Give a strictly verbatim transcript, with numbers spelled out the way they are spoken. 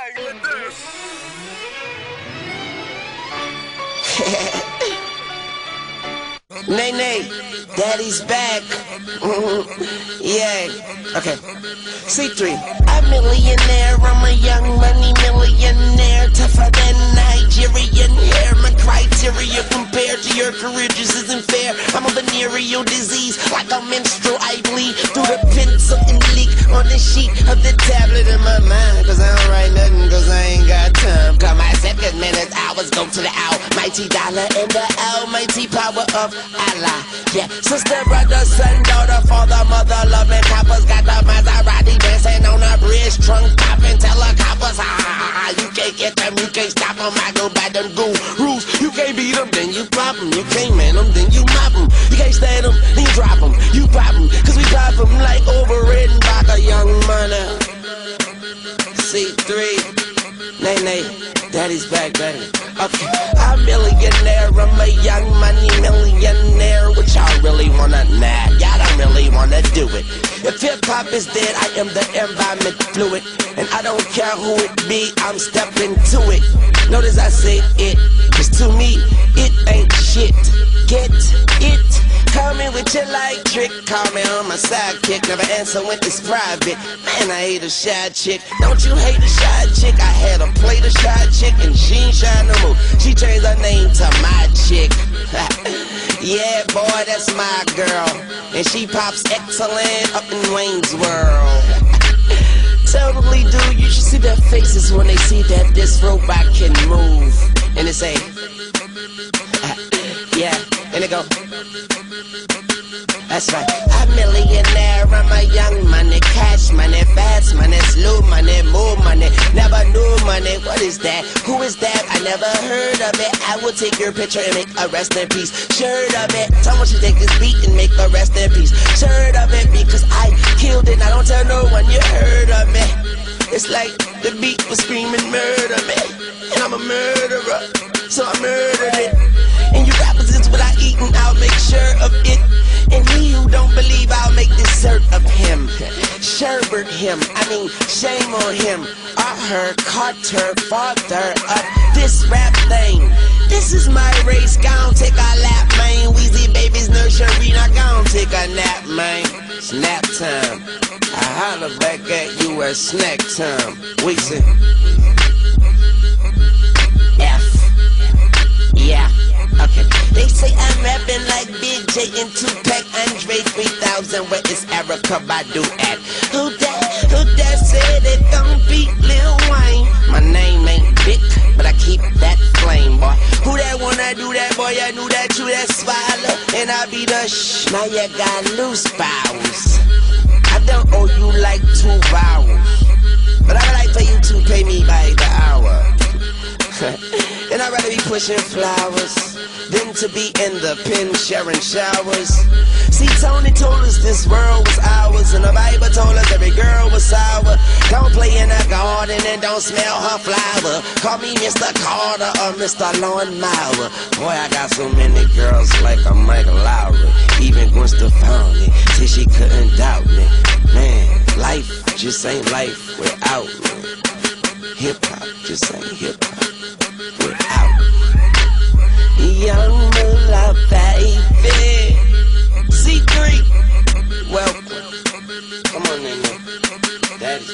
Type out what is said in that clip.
bang with this. Nay, nay, daddy's back. Yeah, okay. C three. I'm a millionaire, I'm a young money millionaire. Tougher than Nigerian hair. My criteria compared to your career just isn't fair. I'm a venereal disease, like a menstrual. I bleed through the pencil and leak on the sheet of the tablet in my mind. Cause I don't write nothing, cause I ain't got time. Cause my seconds, minutes, hours go to the almighty dollar and the almighty power of Allah. Yeah, sister, brother, son, daughter, father, mother, loving coppers. Got the Maserati dancing on a bridge, trunk poppin', tell the coppers, ha ha ha. You can't get them, you can't stop them. I go by them goon rules. You can't beat them, then you pop them. You can't man them, then you mop them. You can't stand them, then you drop them. You pop them, cause we pop them like Orville Redenbacher, Young Money. C three. Nay, nay, daddy's back, baby. Okay, I'm a millionaire, I'm a young money millionaire. What y'all really wanna nah, y'all don't really wanna do it. If hip-hop is dead, I am the environment fluid. And I don't care who it be, I'm stepping to it. Notice I say it, cause to me, it ain't shit. Get it? Call me with your like trick, call me on my sidekick. Never answer when it's private. Man, I hate a shy chick. Don't you hate a shy chick? I had a plate of shy chick and she ain't shy no more. She changed her name to my chick. Yeah, boy, that's my girl. And she pops excellent up in Wayne's world. Totally, dude, you should see their faces when they see that this robot can move. And they say, yeah, and they go, that's right. I'm a millionaire, I'm a young money, cash money, fast money, slow money, more money, never knew money. What is that? Who is that? I never heard of it. I will take your picture and make a rest in peace shirt of it. Someone should take this beat and make a rest in peace shirt of it, because I killed it. I don't tell no one you heard of me. It's like the beat was screaming murder me, and I'm a murderer, so I murdered it. And you rappers is what I eat, and I'll make sure of it. And he who don't believe, I'll make dessert of him. Sherbert him, I mean shame on him. I heard Carter, father of this rap thing. This is my race, gon' take a lap, man. Weezy baby's nursery, not gon' take a nap, man. It's nap time. I holler back at you at snack time. Weezy. F. Yeah. Okay. They say I'm rapping like Big J and Tupac, Andre three thousand. Where is Erica Badu at? Who that? Who that said it don't beat Lil Wayne? My name ain't Vic, but I keep that flame, boy. Who that wanna do that, boy? I knew that you that swallow, and I be the shh. Now you got loose bowels. I don't owe you like two vowels, but I'd like for you to pay me by the hour. And I'd rather be pushing flowers than to be in the pen sharing showers. See, Tony told us this world was ours, and the Bible told us every girl was sour. Don't play in the garden and don't smell her flower. Call me Mister Carter or Mister Lawnmower. Boy, I got so many girls like I'm Michael Lowry. Even Gwen Stefani till she couldn't doubt me. Man, life just ain't life without me. Hip-hop just ain't hip-hop without me. Young Millie, baby. C three. Welcome. Come on in there. Daddy.